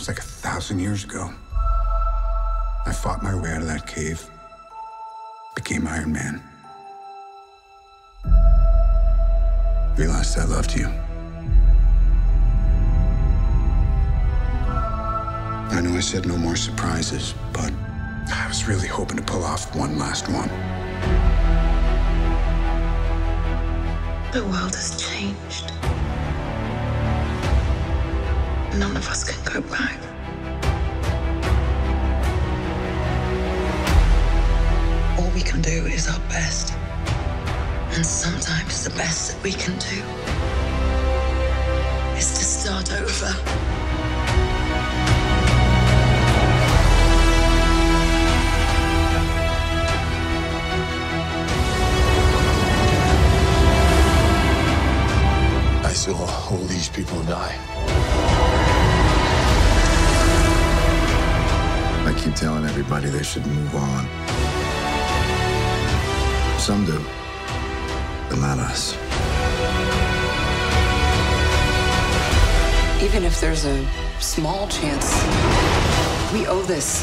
was like 1,000 years ago. I fought my way out of that cave, became Iron Man. Realized I loved you. I know I said no more surprises, but I was really hoping to pull off one last one. The world has changed. None of us can go back. All we can do is our best. And sometimes the best that we can do is to start over. I saw all these people die. I keep telling everybody they should move on. Some do, but not us. Even if there's a small chance, we owe this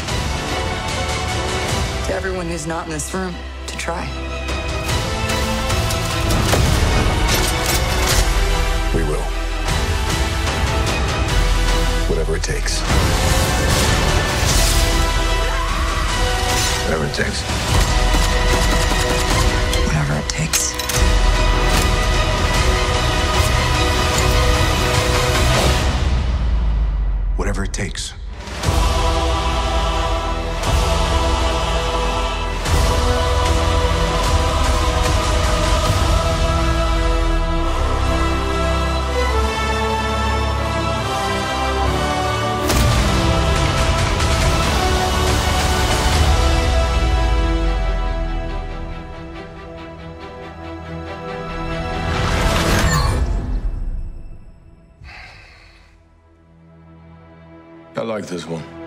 to everyone who's not in this room to try. We will. Whatever it takes. Whatever it takes. Whatever it takes. Whatever it takes. I like this one.